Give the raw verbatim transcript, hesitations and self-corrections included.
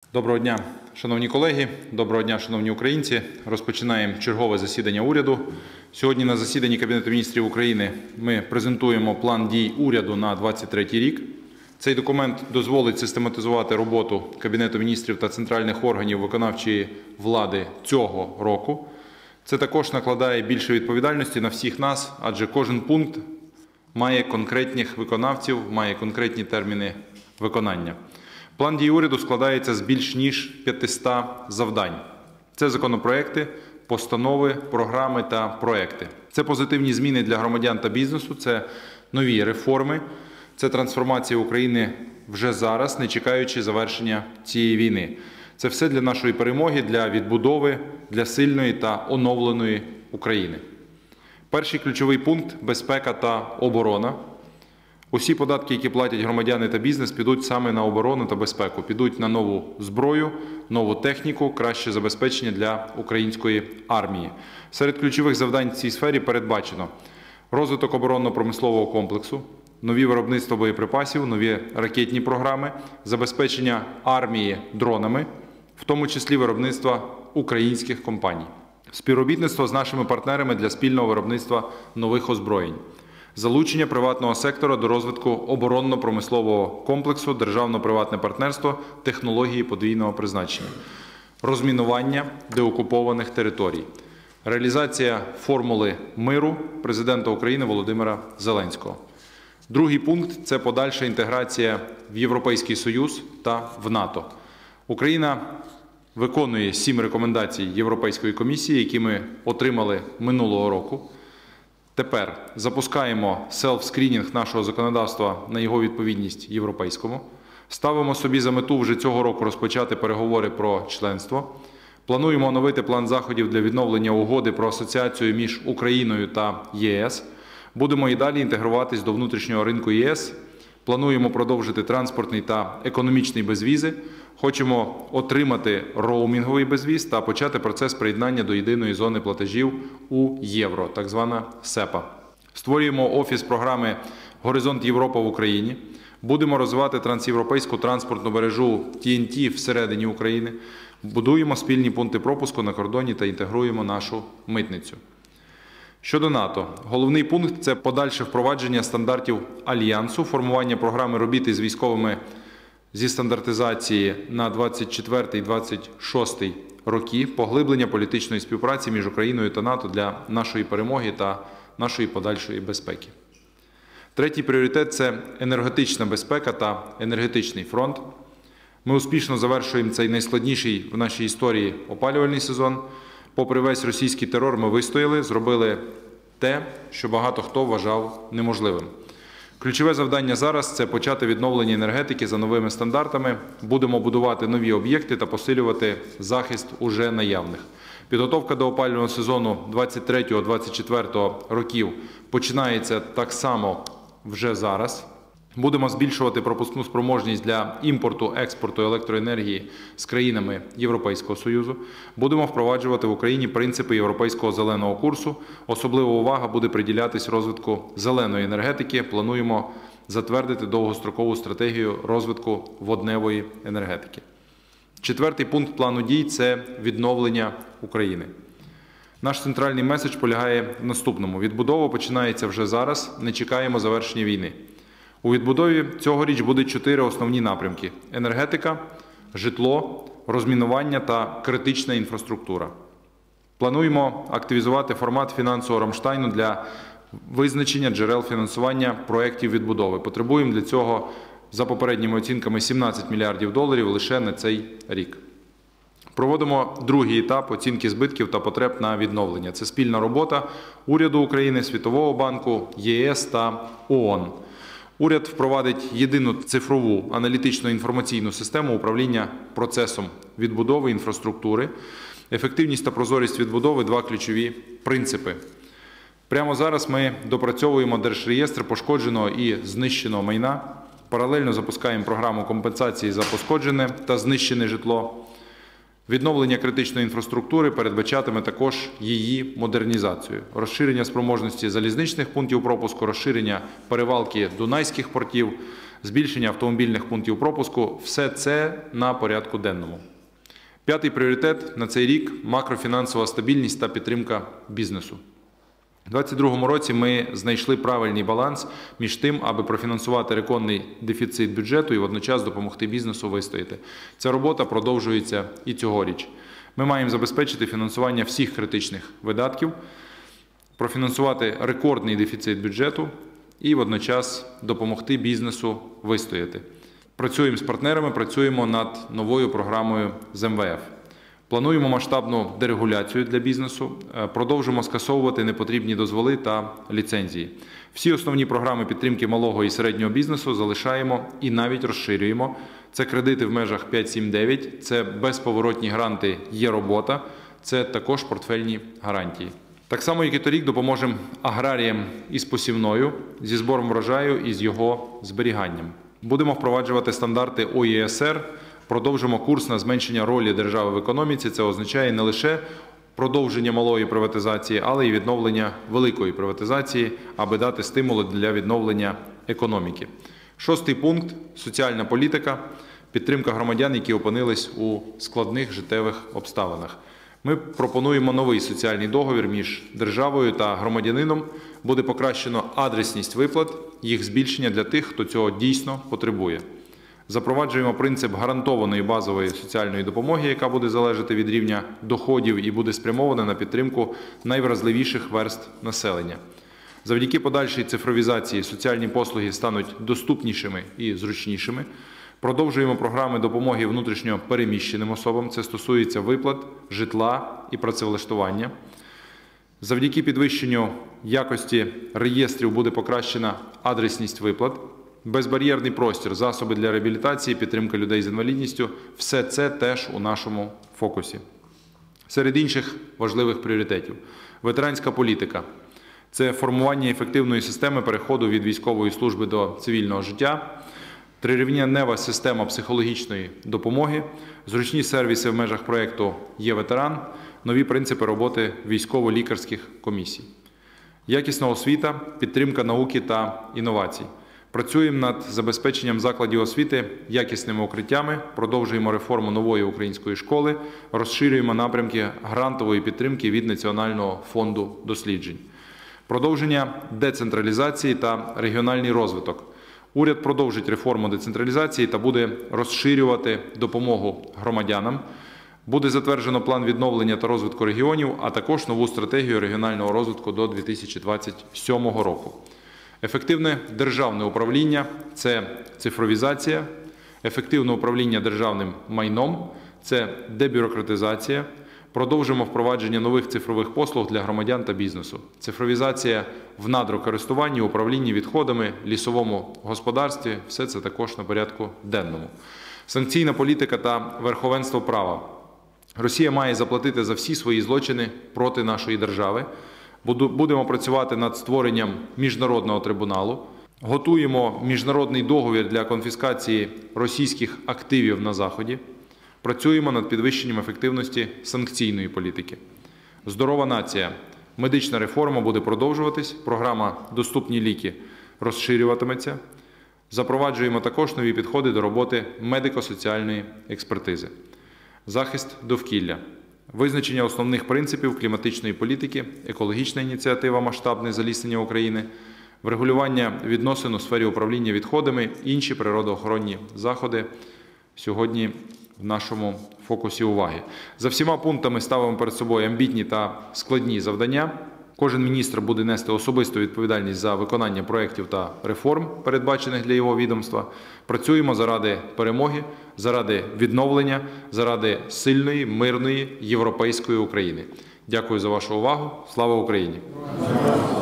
Доброго дня, шановні колеги, доброго дня, шановні українці. Розпочинаємо чергове засідання уряду. Сьогодні на засіданні Кабінету міністрів України ми презентуємо план дій уряду на двадцять третій рік. Цей документ дозволить систематизувати роботу Кабінету міністрів та центральних органів виконавчої влади цього року. Це також накладає більше відповідальності на всіх нас, адже кожен пункт має конкретних виконавців, має конкретні терміни виконання. План дій уряду складається з більш ніж п'ятисот завдань. Це законопроекти, постанови, програми та проекти. Це позитивні зміни для громадян та бізнесу, це нові реформи, це трансформація України вже зараз, не чекаючи завершення цієї війни. Це все для нашої перемоги, для відбудови, для сильної та оновленої України. Перший ключовий пункт – безпека та оборона. Усі податки, які платять громадяни та бізнес, підуть саме на оборону та безпеку, підуть на нову зброю, нову техніку, краще забезпечення для української армії. Серед ключових завдань в цій сфері передбачено розвиток оборонно-промислового комплексу, нові виробництва боєприпасів, нові ракетні програми, забезпечення армії дронами, в тому числі виробництва українських компаній, співробітництво з нашими партнерами для спільного виробництва нових озброєнь, залучення приватного сектора до розвитку оборонно-промислового комплексу, державно-приватне партнерство, технології подвійного призначення, розмінування деокупованих територій, реалізація формули миру президента України Володимира Зеленського. Другий пункт – це подальша інтеграція в Європейський Союз та в НАТО. Україна виконує сім рекомендацій Європейської комісії, які ми отримали минулого року. Тепер запускаємо селф-скрінінг нашого законодавства на його відповідність європейському. Ставимо собі за мету вже цього року розпочати переговори про членство. Плануємо оновити план заходів для відновлення угоди про асоціацію між Україною та ЄС. Будемо і далі інтегруватись до внутрішнього ринку ЄС. Плануємо продовжити транспортний та економічний безвізи. Хочемо отримати роумінговий безвіз та почати процес приєднання до єдиної зони платежів у євро, так звана СЕПА. Створюємо офіс програми «Горизонт Європа» в Україні. Будемо розвивати трансєвропейську транспортну мережу Ті Ен Ті всередині України. Будуємо спільні пункти пропуску на кордоні та інтегруємо нашу митницю. Щодо НАТО. Головний пункт – це подальше впровадження стандартів Альянсу, формування програми робіт із військовими зі стандартизації на двадцять четвертий - двадцять шостий роки, поглиблення політичної співпраці між Україною та НАТО для нашої перемоги та нашої подальшої безпеки. Третій пріоритет – це енергетична безпека та енергетичний фронт. Ми успішно завершуємо цей найскладніший в нашій історії опалювальний сезон. Попри весь російський терор, ми вистояли, зробили те, що багато хто вважав неможливим. Ключове завдання зараз – це почати відновлення енергетики за новими стандартами. Будемо будувати нові об'єкти та посилювати захист уже наявних. Підготовка до опалювального сезону двадцять третього - двадцять четвертого років починається так само вже зараз. Будемо збільшувати пропускну спроможність для імпорту, експорту електроенергії з країнами Європейського Союзу. Будемо впроваджувати в Україні принципи Європейського зеленого курсу. Особлива увага буде приділятись розвитку зеленої енергетики. Плануємо затвердити довгострокову стратегію розвитку водневої енергетики. Четвертий пункт плану дій – це відновлення України. Наш центральний меседж полягає в наступному. Відбудова починається вже зараз, не чекаємо завершення війни. У відбудові цьогоріч буде чотири основні напрямки – енергетика, житло, розмінування та критична інфраструктура. Плануємо активізувати формат фінансового Рамштайну для визначення джерел фінансування проєктів відбудови. Потребуємо для цього, за попередніми оцінками, сімнадцять мільярдів доларів лише на цей рік. Проводимо другий етап оцінки збитків та потреб на відновлення. Це спільна робота уряду України, Світового банку, ЄС та ООН. Уряд впровадить єдину цифрову аналітичну інформаційну систему управління процесом відбудови інфраструктури. Ефективність та прозорість відбудови – два ключові принципи. Прямо зараз ми допрацьовуємо Держреєстр пошкодженого і знищеного майна. Паралельно запускаємо програму компенсації за пошкоджене та знищене житло. Відновлення критичної інфраструктури передбачатиме також її модернізацію. Розширення спроможності залізничних пунктів пропуску, розширення перевалки дунайських портів, збільшення автомобільних пунктів пропуску – все це на порядку денному. П'ятий пріоритет на цей рік – макрофінансова стабільність та підтримка бізнесу. У двадцять другому році ми знайшли правильний баланс між тим, аби профінансувати рекордний дефіцит бюджету і водночас допомогти бізнесу вистояти. Ця робота продовжується і цьогоріч. Ми маємо забезпечити фінансування всіх критичних видатків, профінансувати рекордний дефіцит бюджету і водночас допомогти бізнесу вистояти. Працюємо з партнерами, працюємо над новою програмою з ем ве еф. Плануємо масштабну дерегуляцію для бізнесу, продовжимо скасовувати непотрібні дозволи та ліцензії. Всі основні програми підтримки малого і середнього бізнесу залишаємо і навіть розширюємо. Це кредити в межах п'ять сім дев'ять, це безповоротні гранти «Є робота», це також портфельні гарантії. Так само, як і торік, допоможемо аграріям із посівною, зі збором врожаю і з його зберіганням. Будемо впроваджувати стандарти о і ес ер, продовжимо курс на зменшення ролі держави в економіці. Це означає не лише продовження малої приватизації, але й відновлення великої приватизації, аби дати стимули для відновлення економіки. Шостий пункт – соціальна політика, підтримка громадян, які опинились у складних життєвих обставинах. Ми пропонуємо новий соціальний договір між державою та громадянином. Буде покращено адресність виплат, їх збільшення для тих, хто цього дійсно потребує. Запроваджуємо принцип гарантованої базової соціальної допомоги, яка буде залежати від рівня доходів і буде спрямована на підтримку найвразливіших верств населення. Завдяки подальшій цифровізації соціальні послуги стануть доступнішими і зручнішими. Продовжуємо програми допомоги внутрішньо переміщеним особам. Це стосується виплат, житла і працевлаштування. Завдяки підвищенню якості реєстрів буде покращена адресність виплат. Безбар'єрний простір, засоби для реабілітації, підтримка людей з інвалідністю – все це теж у нашому фокусі. Серед інших важливих пріоритетів – ветеранська політика. Це формування ефективної системи переходу від військової служби до цивільного життя, трирівнева система психологічної допомоги, зручні сервіси в межах проєкту «Є ветеран», нові принципи роботи військово-лікарських комісій. Якісна освіта, підтримка науки та інновацій. Працюємо над забезпеченням закладів освіти якісними укриттями, продовжуємо реформу нової української школи, розширюємо напрямки грантової підтримки від Національного фонду досліджень. Продовження децентралізації та регіональний розвиток. Уряд продовжить реформу децентралізації та буде розширювати допомогу громадянам. Буде затверджено план відновлення та розвитку регіонів, а також нову стратегію регіонального розвитку до дві тисячі двадцять сьомого року. Ефективне державне управління – це цифровізація, ефективне управління державним майном – це дебюрократизація. Продовжимо впровадження нових цифрових послуг для громадян та бізнесу. Цифровізація в надрокористуванні, управлінні відходами, лісовому господарстві – все це також на порядку денному. Санкційна політика та верховенство права. Росія має заплатити за всі свої злочини проти нашої держави. Будемо працювати над створенням міжнародного трибуналу. Готуємо міжнародний договір для конфіскації російських активів на Заході. Працюємо над підвищенням ефективності санкційної політики. Здорова нація. Медична реформа буде продовжуватись. Програма «Доступні ліки» розширюватиметься. Запроваджуємо також нові підходи до роботи медико-соціальної експертизи. Захист довкілля. Визначення основних принципів кліматичної політики, екологічна ініціатива «Масштабне заліснення України», врегулювання відносин у сфері управління відходами, інші природоохоронні заходи сьогодні в нашому фокусі уваги. За всіма пунктами ставимо перед собою амбітні та складні завдання. Кожен міністр буде нести особисту відповідальність за виконання проєктів та реформ, передбачених для його відомства. Працюємо заради перемоги, заради відновлення, заради сильної, мирної, європейської України. Дякую за вашу увагу. Слава Україні!